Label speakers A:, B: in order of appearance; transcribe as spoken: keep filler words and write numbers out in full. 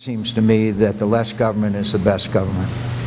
A: Seems to me that the less government is the best government.